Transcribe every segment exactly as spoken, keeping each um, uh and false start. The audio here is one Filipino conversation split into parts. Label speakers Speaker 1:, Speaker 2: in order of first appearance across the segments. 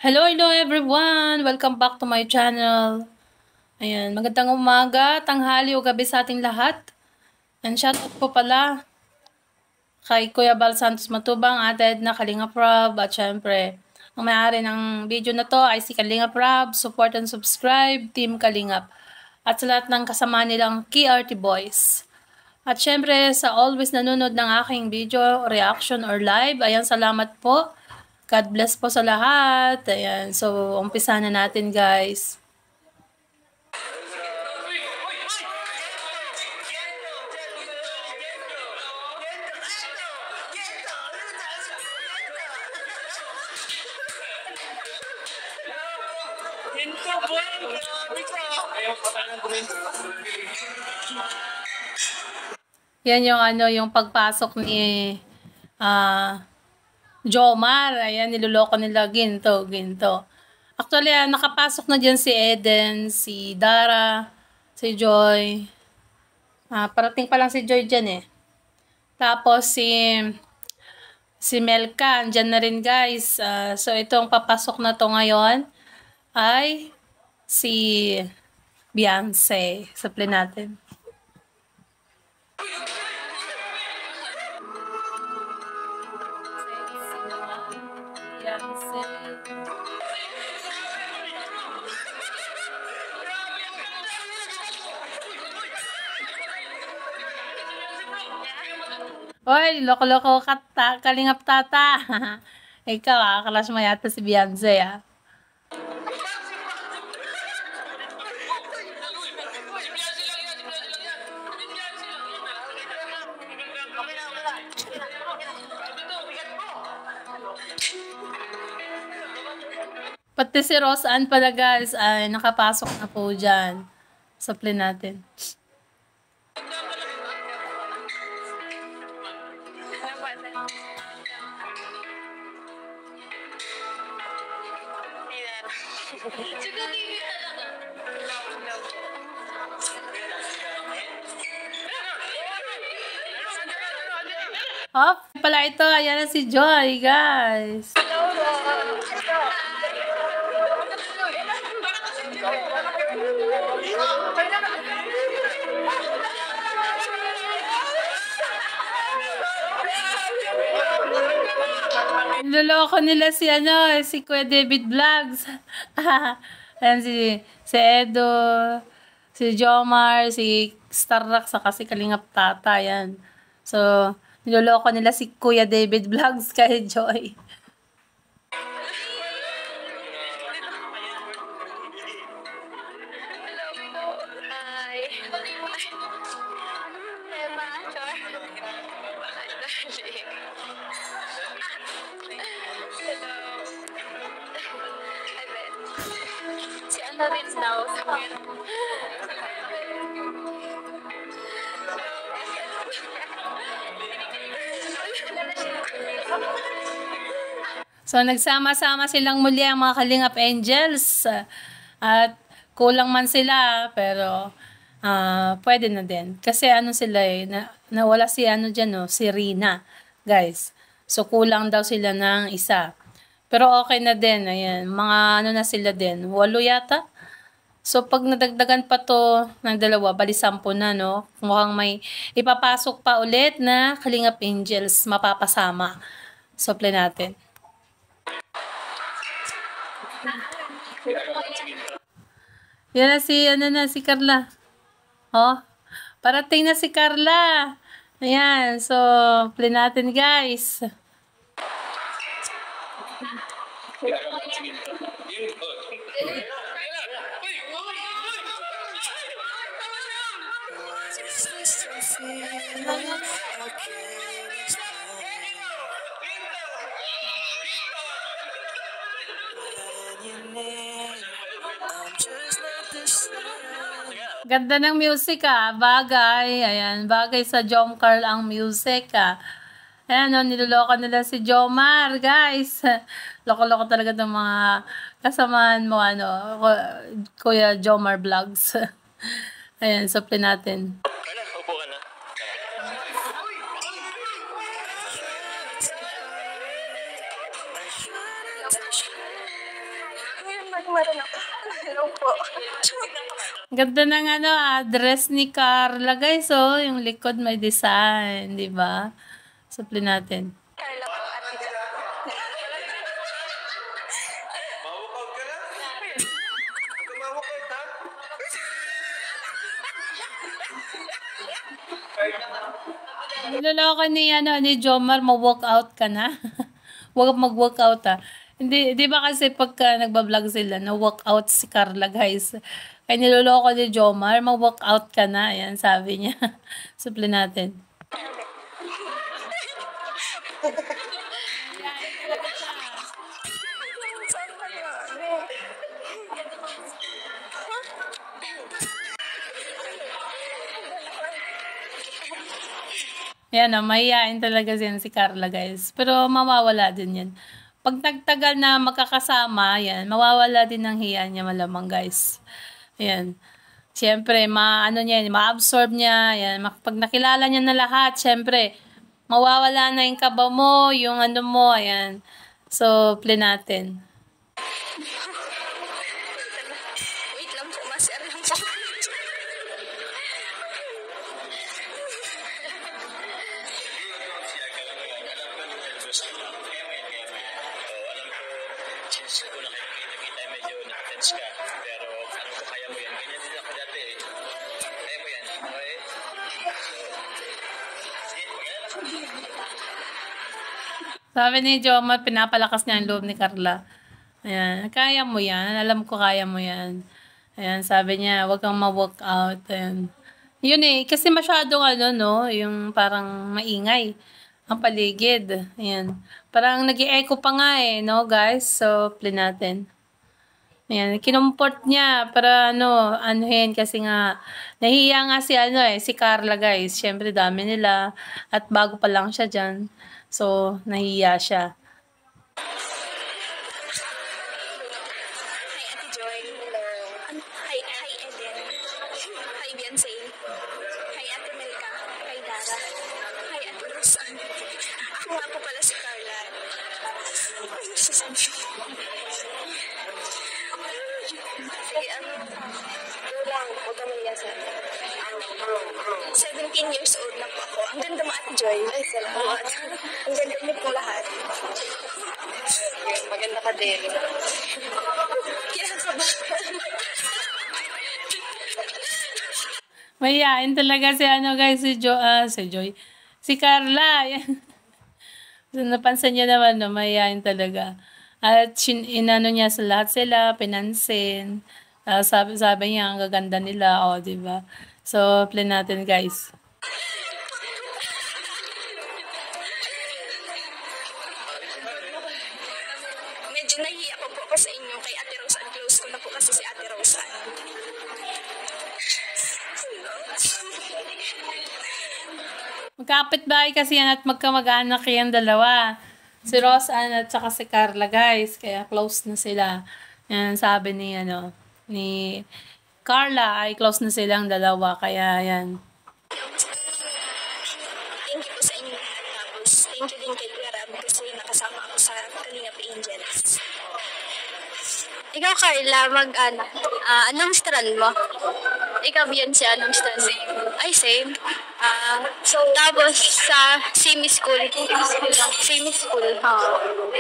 Speaker 1: Hello, hello everyone! Welcome back to my channel. Ayan, magandang umaga, tanghali o gabi sa ating lahat. And shoutout po pala kay Kuya Bal Santos Matubang, Ate Edna Kalingap Rob, at syempre, ang may-ari ng video na to ay si Kalingap Rob. Support and subscribe, Team Kalingap. At sa lahat ng kasama nilang K R T Boys. At syempre, sa always nanonood ng aking video, reaction or live, ayan, salamat po. God bless po sa lahat. Ayan, so umpisa na natin, guys. Yan yung ano, yung pagpasok ni ah uh, Jomar. Ayan, niloloko nila ginto, ginto. Actually, ah, nakapasok na dyan si Eden, si Dara, si Joy. Ah, parating pa lang si Joy dyan eh. Tapos si si Melka, andyan na rin, guys. Uh, so itong papasok na to ngayon ay si Beyonce. Supply natin. Oy, loko-loko ka, Kalingap Tata. Ikaw ah, kalas mo yata si Beyonce ah. Pati si Roseanne pala, guys, ay nakapasok na po dyan. Supply natin. Hop, pala ito. Ayan na si Joy, guys. Niloloko nila si ano, si Kuya David Vlogs. Ayan si, si Edo, si Jomar, si Starrock, saka si Kalingap Tata. Yan. So, niloloko nila si Kuya David Vlogs kay Joy.
Speaker 2: Si ano rin daw.
Speaker 1: So, nagsama-sama silang muli ang mga Kalingap Angels. At kulang man sila, pero uh, pwede na din. Kasi ano sila eh, na, nawala si ano dyan, no, si Rina, guys. So, kulang daw sila ng isa. Pero okay na din, ayan. Mga ano na sila din, walo yata. So, pag nadagdagan pa to ng dalawa, bali sampo na, no? Mukhang may ipapasok pa ulit na Kalingap Angels, mapapasama. So, play natin. Yan na si, ano na, si Carla. Oh, parating na si Carla. Ayan, so, play natin, guys. Ganda ng music ah, bagay. Ayan, bagay sa Jom Carl ang music ah. Ayan, no, niloloko nila si Jomar, guys. Loko-loko talaga ng mga kasamahan mo, ano, Kuya Jomar Vlogs. Ayan, supply natin.
Speaker 3: Kaya, upo ka na.
Speaker 2: Marin ako. Hello po.
Speaker 1: Ganda ng ano, ah, dress ni Carla, guys, oh. Yung likod may design, di ba? Supli natin.
Speaker 2: Carla po, ate Jo.
Speaker 3: Mawakag ka na? Kumawakag ha?
Speaker 1: Niloloko ni, ano, ni Jomar, ma-walkout ka na. Huwag mag-walkout, ah. Hindi, di ba kasi pagka nagbablog sila, na-walkout si Carla, guys. Kaya niloloko ni Jomar, ma-walkout ka na. Ayan, sabi niya. Supli natin. Yan o, mahihain talaga yan si Carla, guys. Pero mawawala din yan. Pag nagtagal na magkakasama, yan, mawawala din ang hiya niya malamang, guys. Ayan. Siyempre, ma, ano niya, ma-absorb niya. Yan. Pag nakilala niya na lahat, siyempre, mawawala na yung kaba mo, yung ano mo, ayan. So, play natin.
Speaker 2: Wait lang po, maser lang po.
Speaker 3: Since ko na kayo nakita, medyo nakatense ka. Pero ano ko, kaya mo yan. Ganyan din ako dati eh. Kaya mo yan. Okay? Sige, kaya lang.
Speaker 1: Sabi ni Jomar, pinapalakas niya ang loob ni Carla. Ayan, kaya mo yan. Alam ko kaya mo yan. Ayan, sabi niya, wag kang ma-walk out. Ayan. Yun eh, kasi masyadong ano, no, yung parang maingay ang paligid. Ayan. Parang nag-i-echo pa nga eh, no, guys? So, play natin. Ayan, kinumport niya para ano, anuhin kasi nga, nahiya nga si ano eh, si Carla, guys. Siyempre, dami nila. At bago pa lang siya dyan. So, nahiya siya.
Speaker 2: Hi, Ate Joy. Hello. Hi, hi, Eden. Hi, Beyonce. Hi, Ate Melka. Hi, Dara. Hi, Ate Rosan. Ako nga po pala si Carla. Ay, sasabi. Sige, ano? Go lang. Huwag ka maliyasan. seventeen years old na po ako. Ang ganda mo, Ate Joy. Ay, salamat. Ang ganda mo po lahat. Maganda ka din. Kinakabahan.
Speaker 1: Mahihain talaga si ano, guys, si Jo, ah, si Joy. Si Carla. Yan. So, napansin niya naman, no, mahihain talaga. At sin, inano niya sa lahat sila, pinansin. Ah, sabi, sabi niya, ang gaganda nila, o, oh, diba? So, play natin, guys.
Speaker 2: Medyo nahihiya pa po ako sa inyo kay Ate Rosa. Close ko na po kasi si Ate Rosa.
Speaker 1: Magkapit-bahay kasi yan at magkamag-anak yan dalawa. Si Roseanne at saka si Carla, guys. Kaya close na sila. Yan, sabi ni, ano, ni Carla ay close na silang dalawa. Kaya, yan.
Speaker 2: Thank you po sa inyo lahat. Tapos, thank you din kay Kuya Rab kasi nakasama ako sa Kalingap Angels.
Speaker 4: Ikaw, Carla, mag-ano, ah, anong strand mo? Ikaw, Beyonce, anong strand mo? Ay, same. Ah, so, tapos sa same school. Same school. Oo.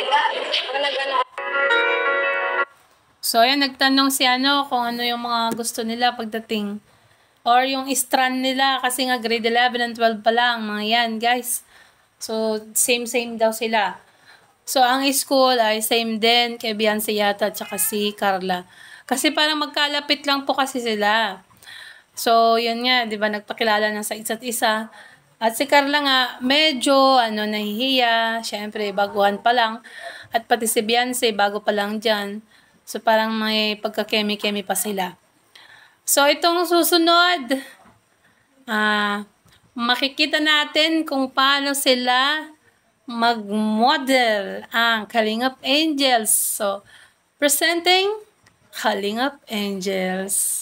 Speaker 1: So, ayan, nagtanong si ano kung ano yung mga gusto nila pagdating. Or yung strand nila kasi nga grade eleven and twelve pa lang. Mga yan, guys. So, same-same daw sila. So, ang school ay same din kay Beyonce yata at saka si Carla. Kasi parang magkalapit lang po kasi sila. So, yun nga, di ba, nagpakilala na sa isa't isa. At si Carla nga, medyo, ano, nahihiya. Siyempre, baguhan pa lang. At pati si Beyonce, bago pa lang dyan. So, parang may pagka-kemi-kemi pa sila. So, itong susunod, ah, makikita natin kung paano sila mag-model ang Kalingap Angels. So, presenting Kalingap Angels.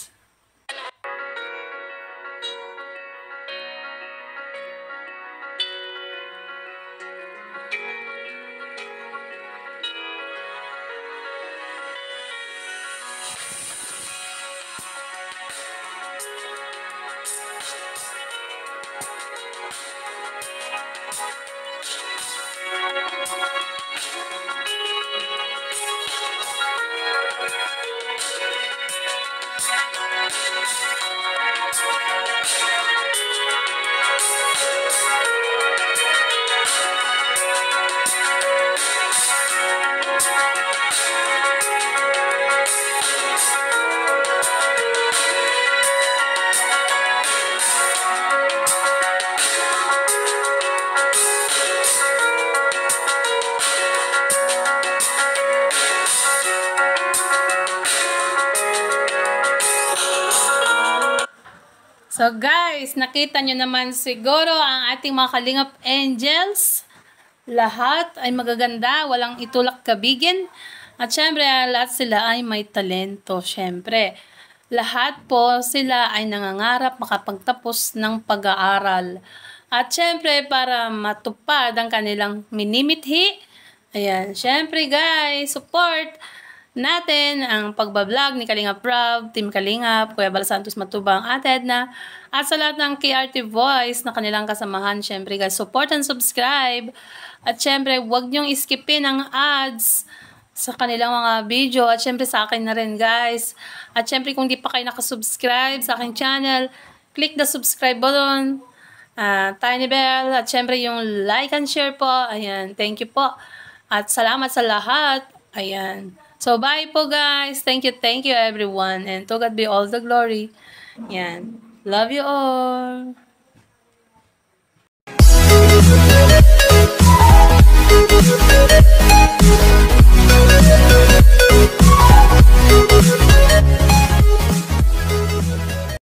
Speaker 1: So guys, nakita nyo naman siguro ang ating mga Kalingap Angels. Lahat ay magaganda, walang itulak kabigin. At syempre, lahat sila ay may talento, syempre. Lahat po sila ay nangangarap makapagtapos ng pag-aaral. At syempre, para matupad ang kanilang minimithi, ayan, syempre guys, support natin ang pagbablog ni Kalingap Rob, Team Kalingap, Kuya Bal Santos Matubang, Ate Edna, at sa lahat ng K R T Voice na kanilang kasamahan. Syempre guys, support and subscribe. At syempre, huwag niyong iskipin ang ads sa kanilang mga video. At syempre sa akin na rin guys. At syempre kung di pa kayo nakasubscribe sa aking channel, click the subscribe button, uh, tiny bell, at syempre yung like and share po. Ayan, thank you po. At salamat sa lahat. Ayan. So, bye po guys. Thank you, thank you everyone. And to God be all the glory. Yan. Love you all.